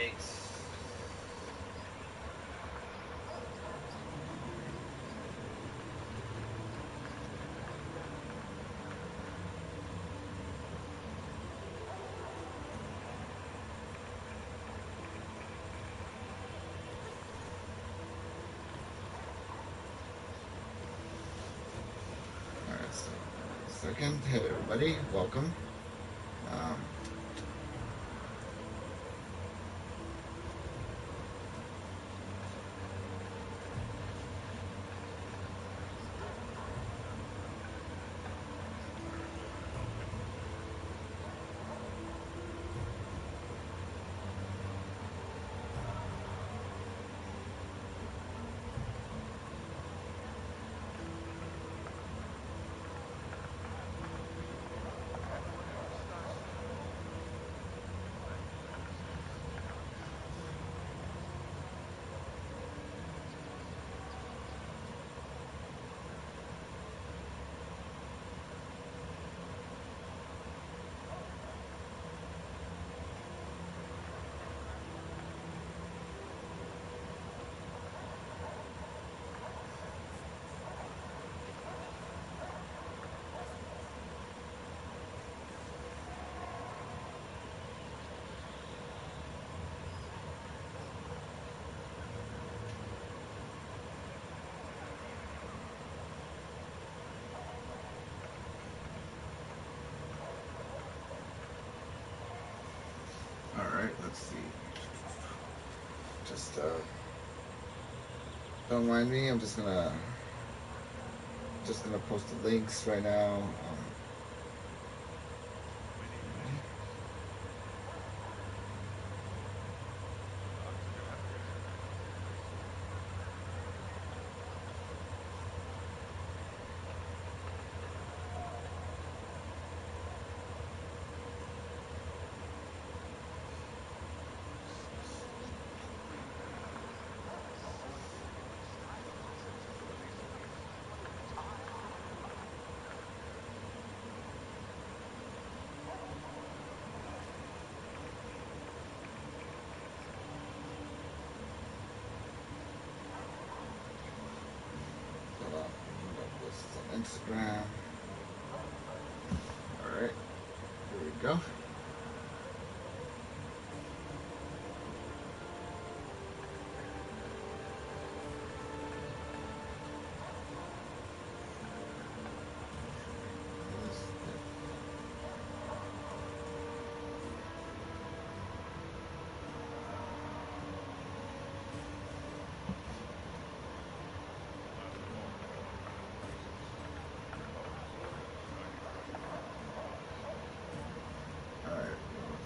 Alright, so second. Hey everybody, welcome. Um, Alright, let's see. Just don't mind me. I'm just gonna post the links right now. Hold on. This is on Instagram. Alright, here we go. Alright.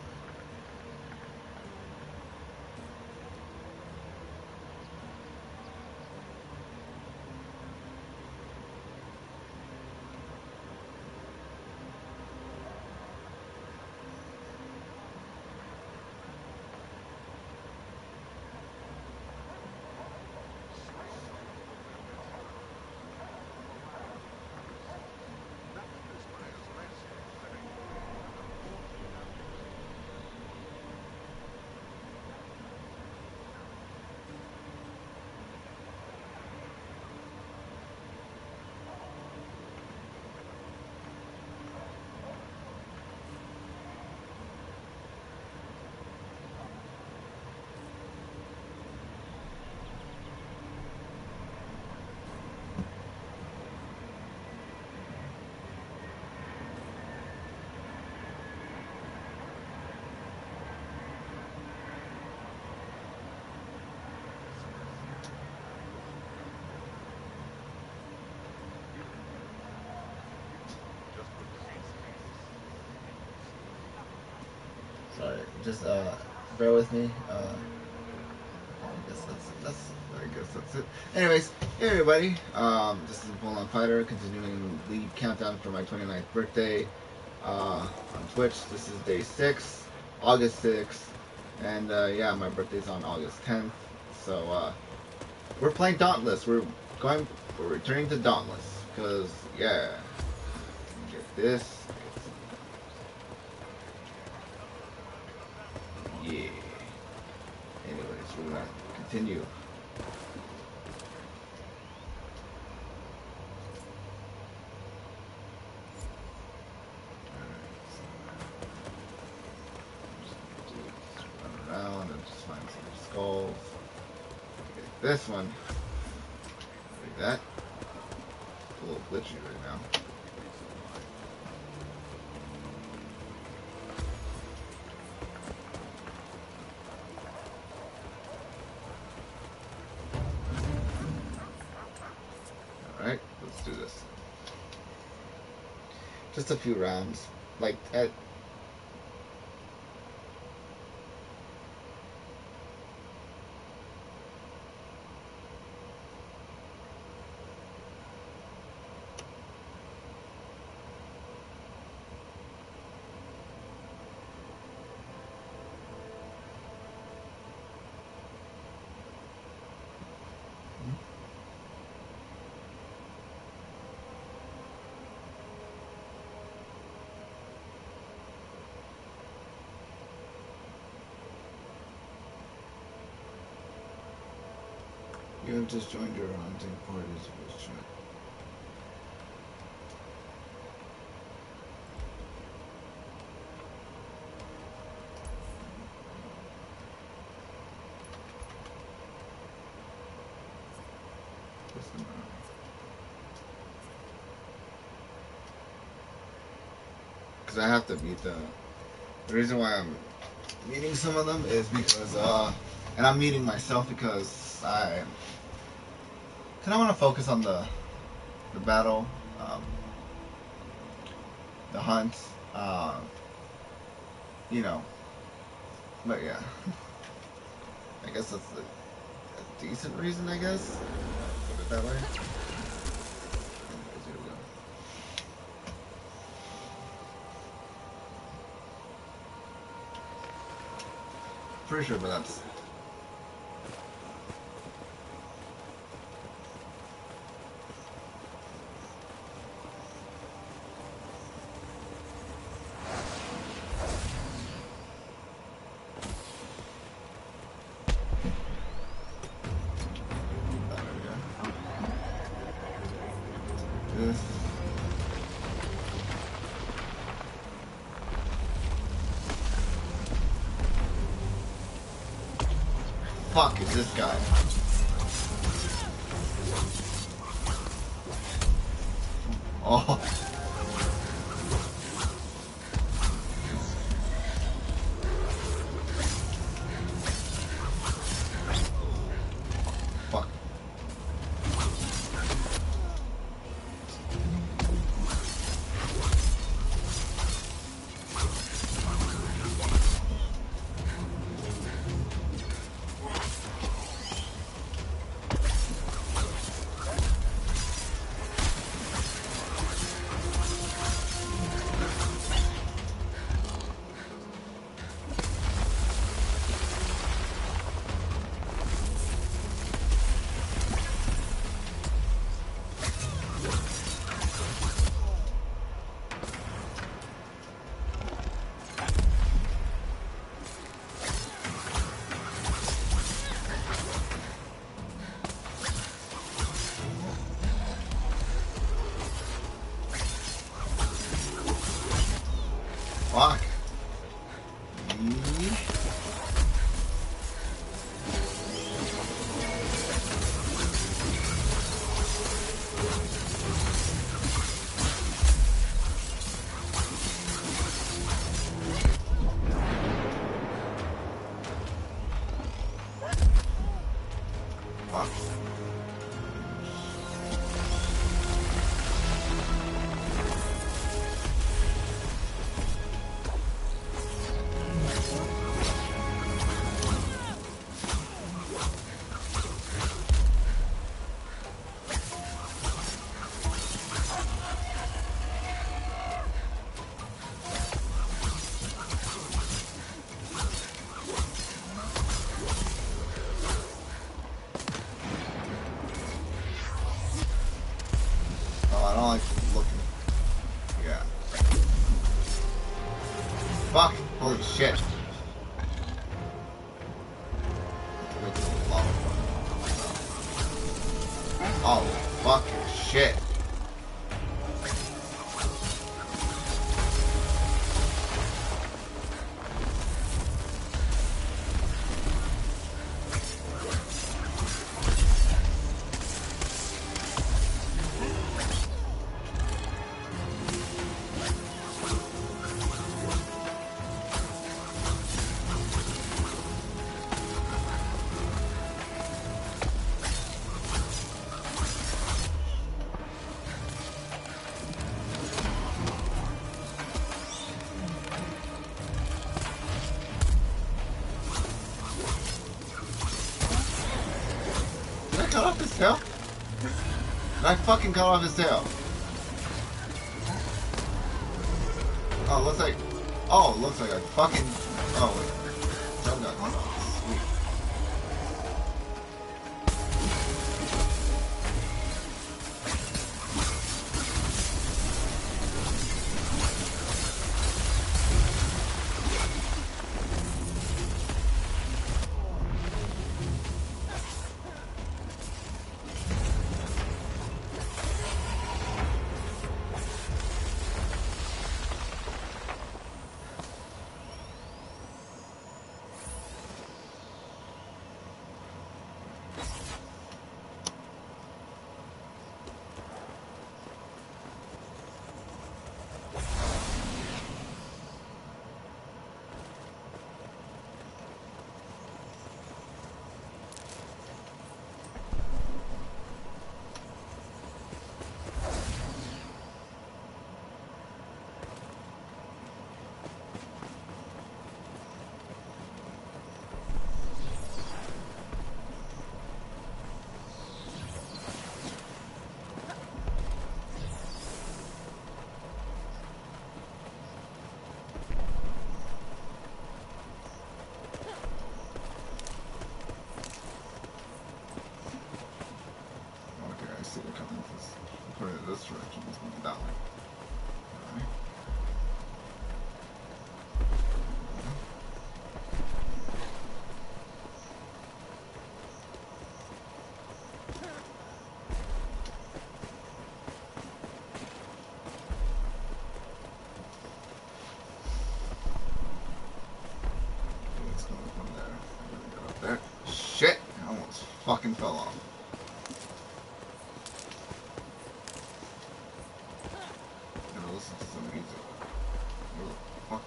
Sorry, just bear with me. I guess that's it. Anyways, hey everybody. This is Bull on Fighter, continuing the countdown for my 29th birthday on Twitch. This is day 6, August 6th, and yeah, my birthday's on August 10th. So we're playing Dauntless. We're returning to Dauntless because yeah, get this. Yeah. continue. Run around and just find some skulls. Get this one. Like that. It's a little glitchy right now. Alright, let's do this. Just a few rounds. Like, you have just joined your hunting party's voice chat. Because I have to beat the reason why I'm meeting some of them is because and I'm meeting myself because I kind of want to focus on the battle, the hunt, you know. But yeah, I guess that's a decent reason. I guess put it that way. Anyways, here we go. Pretty sure, but that's. Fuck is this guy? Oh. Fuck. Fuck. Fuck. I don't like looking. Yeah. Fuck! Holy shit. Make it a little low. Oh, fucking shit. Did I cut off his tail? Did I fucking cut off his tail? Oh, looks like... Oh, looks like I fucking... Oh, wait. Tail got cut off. Sweet. This direction is going down. Alright. It's going from there. I'm gonna get up there. Shit! I almost fucking fell off. Listen to some music. Fuck.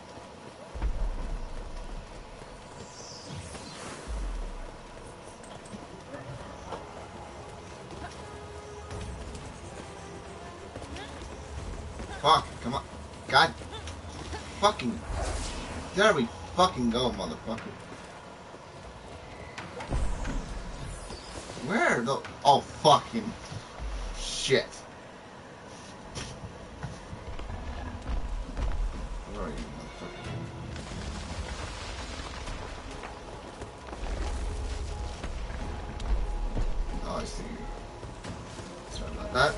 Fuck, come on. God fucking. There we fucking go, motherfucker. Where the. Oh, fucking shit. Where are you, motherfucker? Oh, I see you. Sorry about that.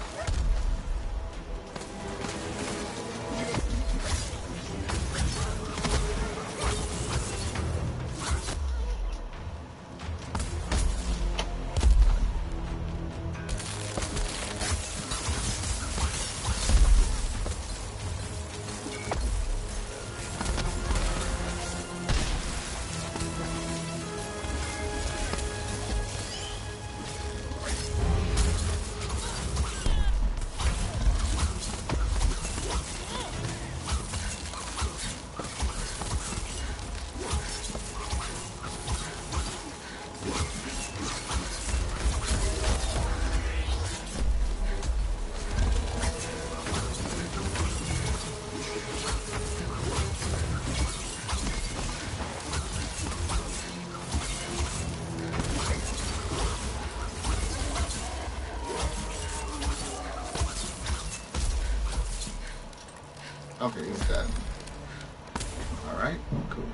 Okay, he's dead. Alright, cool.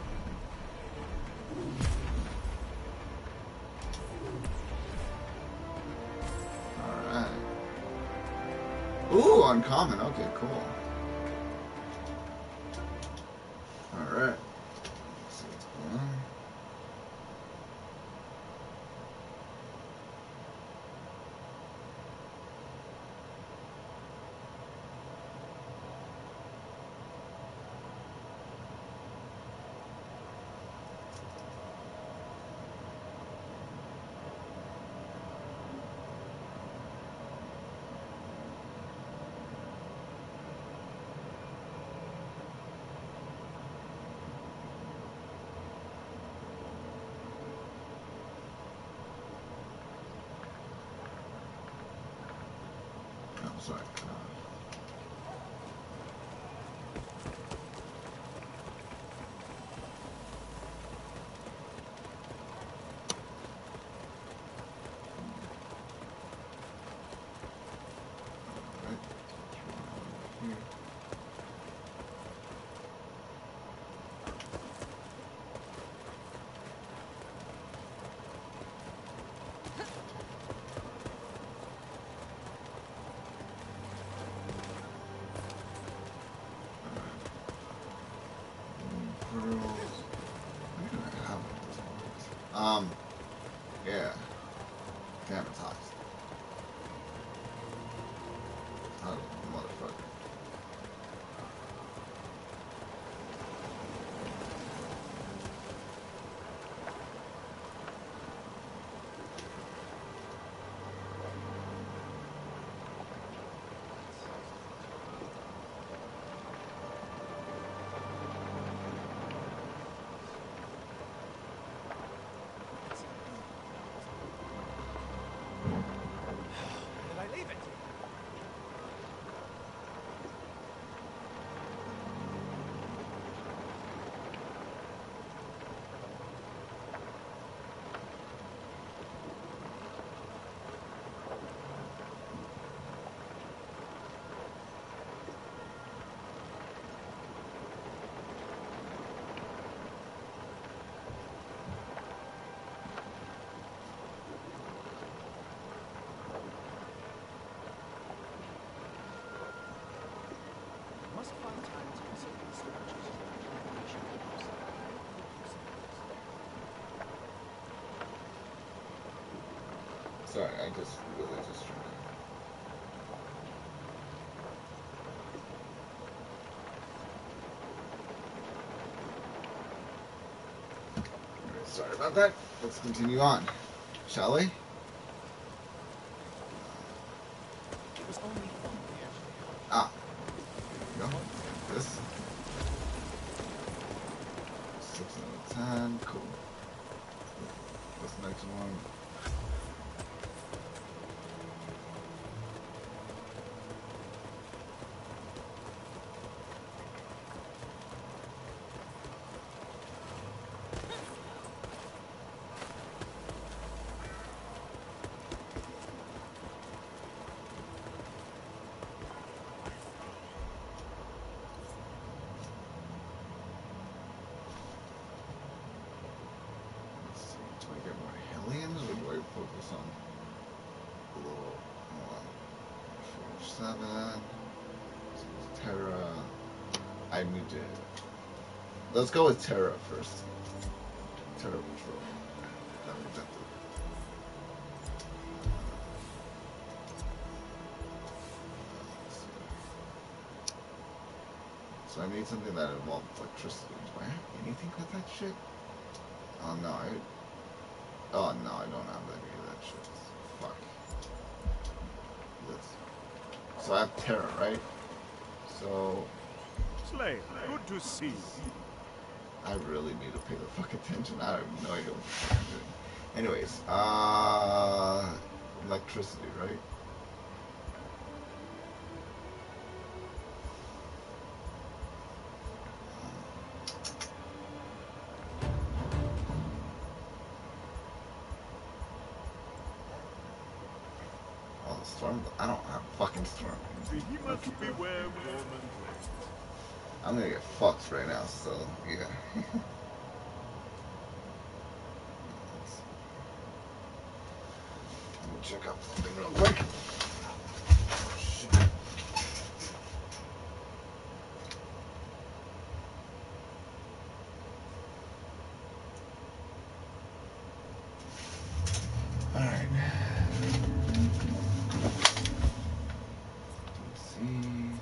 Alright. Ooh, uncommon. Okay, cool. Alright. Let's see what's going on. sorry. Yeah. Damn, it's hot. Oh, motherfucker. Sorry, I just really just trying to... Sorry about that. Let's continue on, shall we? It was only fun. Ah, there you go. This 6 out of 10. Cool. What's the next one? Aliens, or do I focus on a little more? Forge 7, Terra. I need to. Let's go with Terra first. Terra Patrol. That means that. So I need something that involves electricity. Do I have anything with that shit? Oh no, oh no, I don't have any of that shit. Fuck. This. So I have Terra, right? So... Slave, good to see you. I really need to pay the fuck attention. I have no idea what the fuck I'm doing. Anyways, electricity, right? Storm? I don't have fucking Storm. I'm gonna get fucked right now, so yeah. Let me check out something real quick. Alright. Let's see.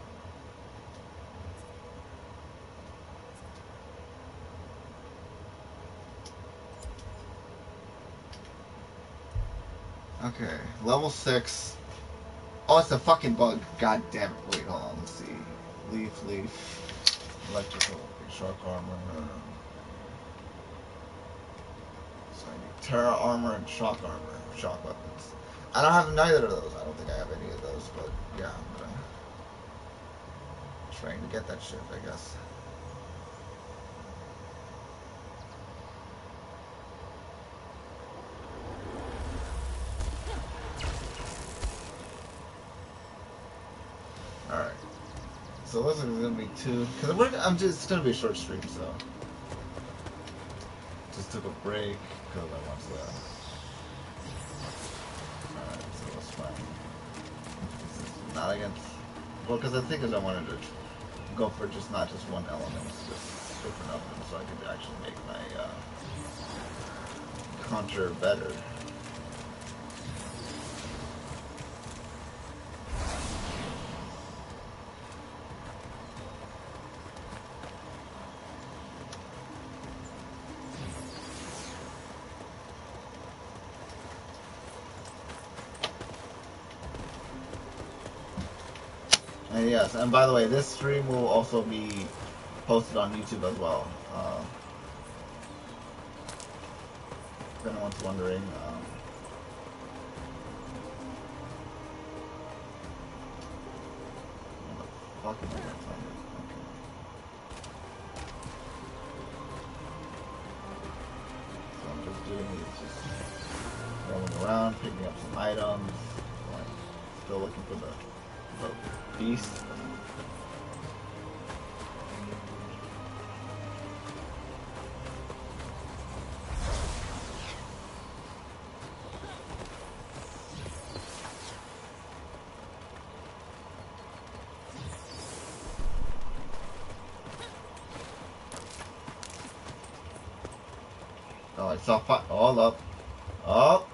Okay, level 6. Oh, it's a fucking bug. God damn it. Wait, hold on. Let's see. Leaf. Electrical. Shark armor. So I need Terra armor and shock armor. Shock weapons. I don't have neither of those. I don't think I have any of those, but yeah, I'm gonna trying to get that shit, I guess. Alright. So it looks like there's gonna be two, because I'm just, it's gonna be a short stream, so. Just took a break, because I want to, alright, so that's fine. This is not against, well, because I think I wanted to go for just not just one element, just different elements, so I could actually make my, counter better. And yes, and by the way, this stream will also be posted on YouTube as well. If anyone's wondering, what the fuck am I gonna find it? Okay. So I'm just doing these, just rolling around, picking up some items. Like, still looking for the beast. Oh, I saw fire. Hold up. Oh!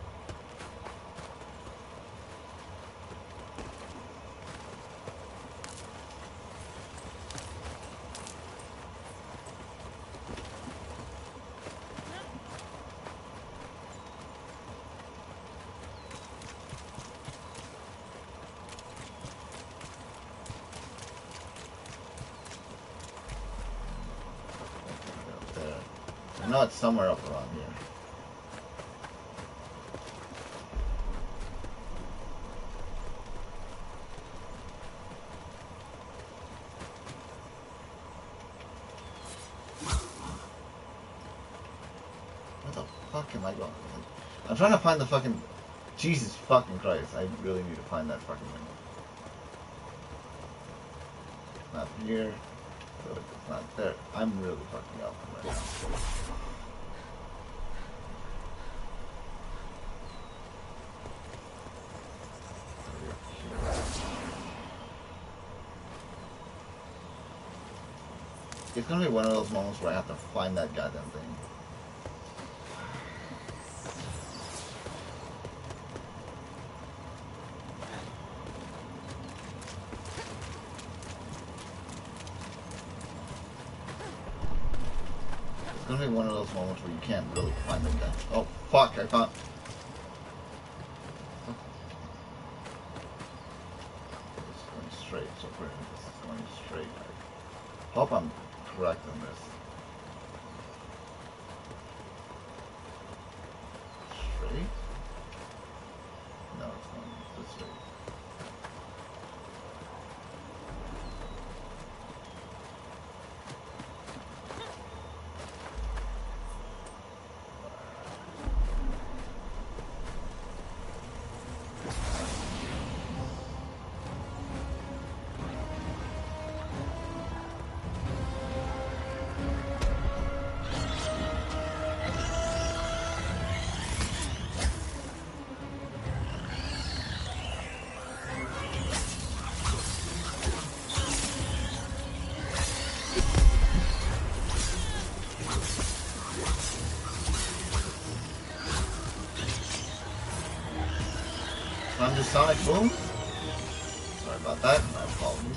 I know it's somewhere up around here. Where the fuck am I going? I'm trying to find the fucking... Jesus fucking Christ. I really need to find that fucking thing. It's not here. It's not there. I'm really fucking up right now. It's gonna be one of those moments where I have to find that goddamn thing. It's gonna be one of those moments where you can't really find the guy. Oh fuck! I found. It's going straight. So far, this is going straight. I hope I'm correct on this. Straight? No, it's going this way. Sonic Boom. Sorry about that. My apologies.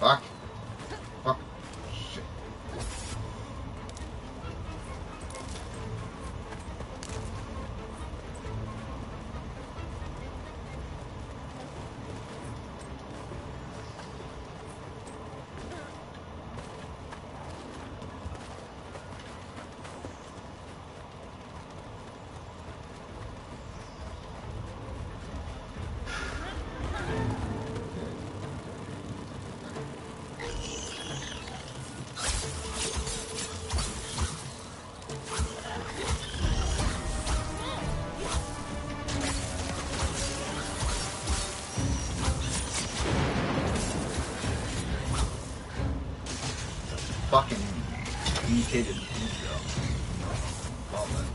Fuck. Fuck. Shit. Fucking mutated ego. Oh man.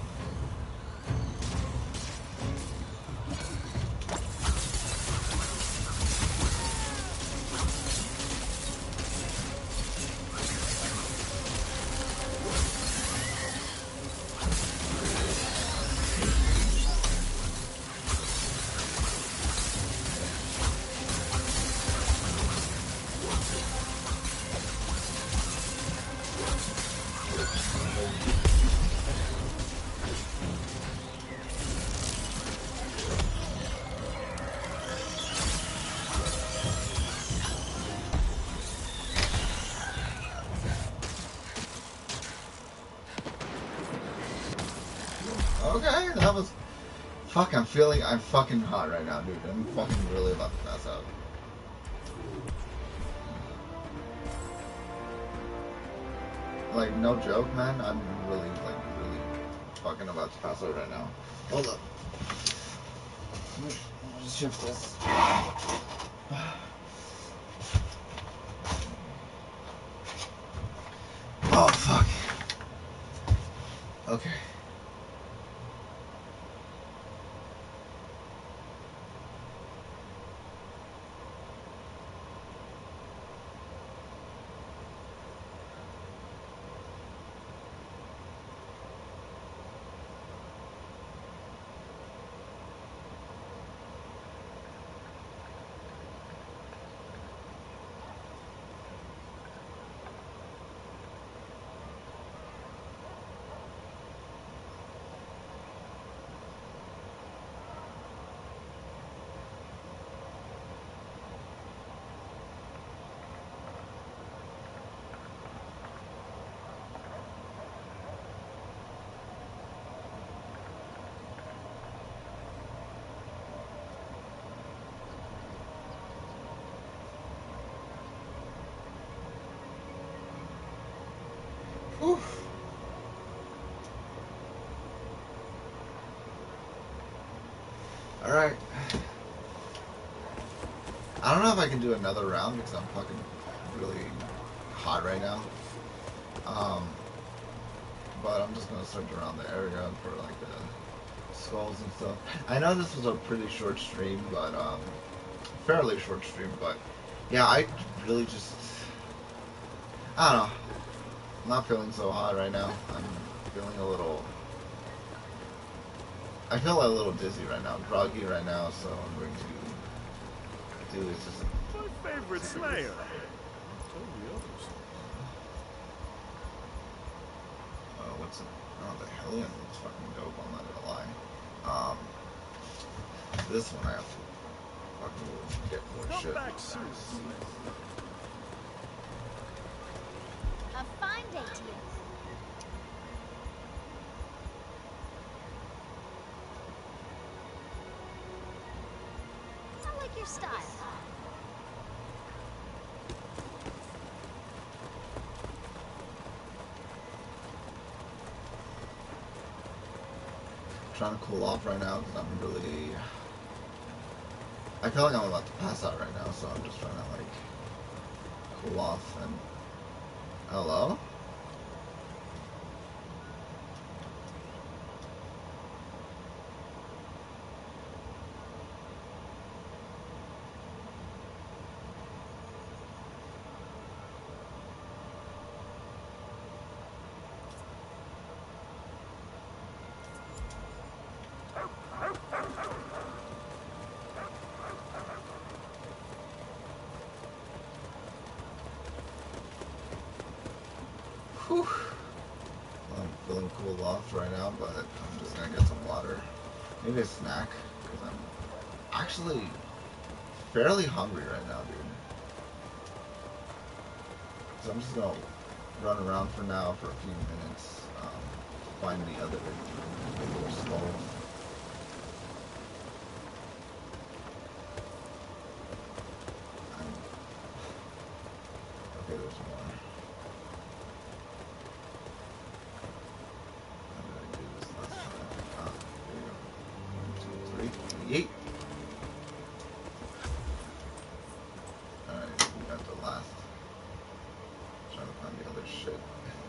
Okay, that was. Fuck, I'm fucking hot right now, dude. I'm fucking really about to pass out. Like, no joke, man. I'm really fucking about to pass out right now. Hold up. Let me just shift this. Oh, fuck. Okay. Oof. Alright. I don't know if I can do another round because I'm fucking really hot right now. But I'm just gonna search around the area for like the skulls and stuff. I know this was a pretty short stream, but fairly short stream, but yeah, I really just, I don't know. I'm not feeling so hot right now. I'm feeling a little, I feel a little dizzy right now, groggy right now, so I'm going to do is just My favorite Slayer. what's it? Oh, the Hellion looks fucking dope, I'm not gonna lie. This one I have to fucking get more Come shit. back soon, Slayer. A fine day to you. I like your style. Trying to cool off right now because I'm really, I feel like I'm about to pass out right now, so I'm just trying to like cool off and hello? Whew. I'm feeling cooled off right now, but I'm just gonna get some water. Maybe a snack, because I'm actually fairly hungry right now, dude. So I'm just gonna run around for now for a few minutes, find the other stove. Okay, there's more. How did I do this last time? There we go. 1, 2, 3, yeet. Alright, we got the last. Trying to find the other shit.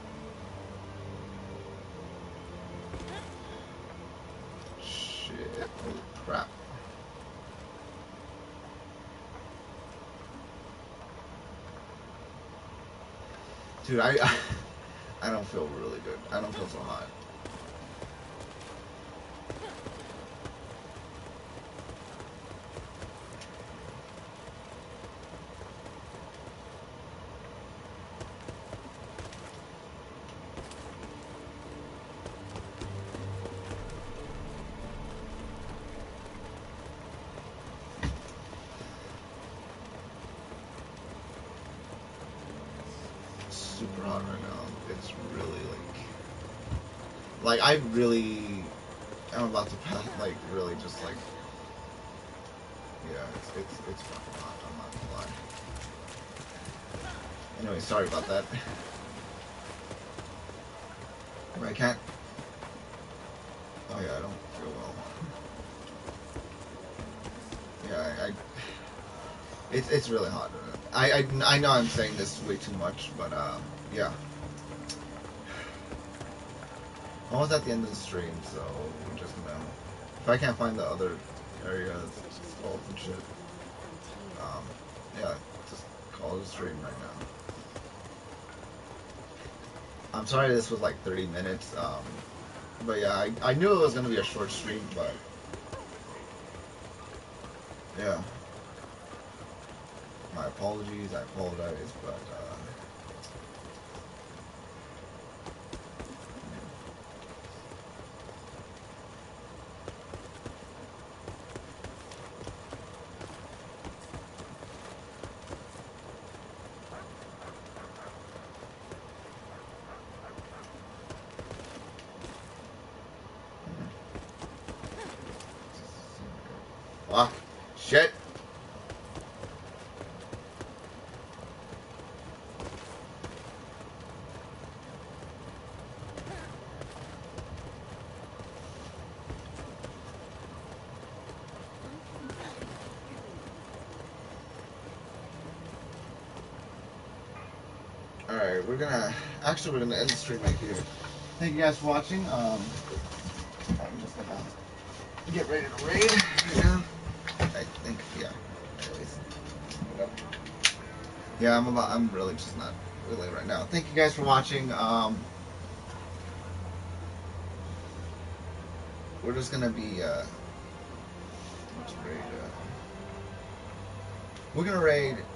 Shit. Holy crap. Dude, I don't feel really good. I don't feel so hot. Super hot right now. It's really like I really am about to pass. Like really, just like yeah, it's fucking hot. I'm not gonna lie. Anyway, sorry about that. I can't. Oh yeah, I don't feel well. Yeah, it's really hot. I know I'm saying this way too much, but yeah. Almost at the end of the stream, so we're just gonna. If I can't find the other area, it's stalls and shit. Yeah, just call it a stream right now. I'm sorry this was like 30 minutes, but yeah, I knew it was gonna be a short stream, but yeah. My apologies, I apologize, but fuck, shit. Alright, we're gonna end the stream right here. Thank you guys for watching. I'm just gonna get ready to raid right now. I think, yeah. Anyways, whatever. Yeah, I'm really just not really right now. Thank you guys for watching. We're just gonna be let's raid. We're gonna raid. 1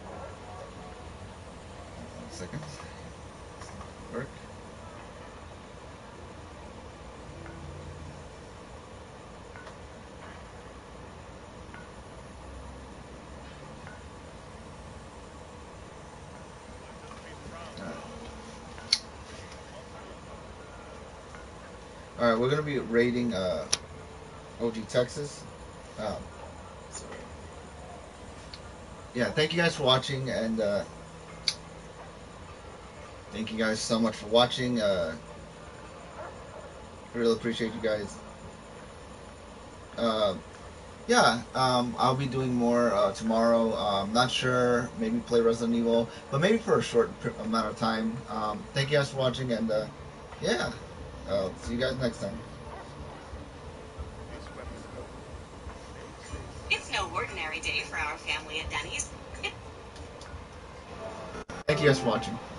second. Work. Alright, we're gonna be raiding OG Texas. So yeah, thank you guys for watching, and thank you guys so much for watching. Really appreciate you guys. Yeah, I'll be doing more tomorrow. Not sure, maybe play Resident Evil, but maybe for a short amount of time. Thank you guys for watching, and yeah, see you guys next time. It's no ordinary day for our family at Denny's. Thank you guys for watching.